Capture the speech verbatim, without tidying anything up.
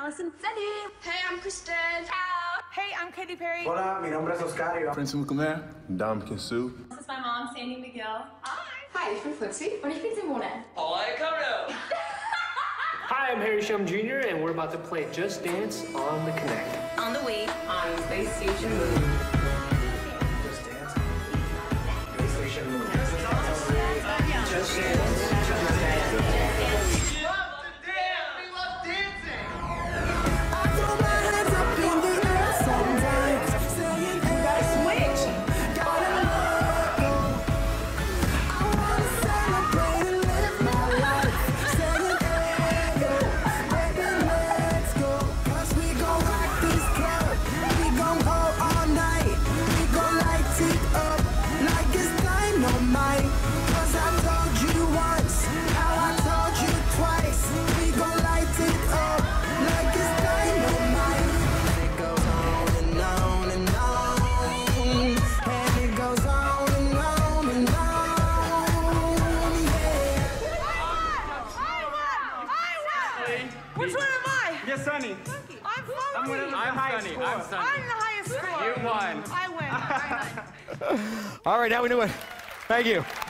Allison. Salut. Hey, I'm Kristen. Ciao. Hey, I'm Katy Perry. Hola, mi nombre es Oscar. Prince Mukamer. Dom Kinsu. This is my mom, Sandy McGill. Hi. Hi, ich bin Flixi. Und ich bin Simone. Hi, come Hi, I'm Harry Shum Junior and we're about to play Just Dance on the Connect. On the Wii. On Space Station Moon. Just Dance. Space Station Moon. Just Dance. Just dance. Just dance. We love to dance. We love dancing. I throw my hands up in the air sometimes, saying, "You gotta switch, gotta let go." I wanna celebrate and live my life, saying, "Hey, yo, baby, let's go." 'Cause we gon' rock this club, we gon' go all night, we gon' light it up like it's dynamite. 'Cause I told you once, now I told you twice, we gon' light it up like it's dynamite. It goes on and on and on, and it goes on and on and on, yeah. Which one am I? Yes, Sunny. I'm Chloe. I'm Sunny. I'm Sunny. I'm the highest score. You won. I win. All right, now we know it. Thank you.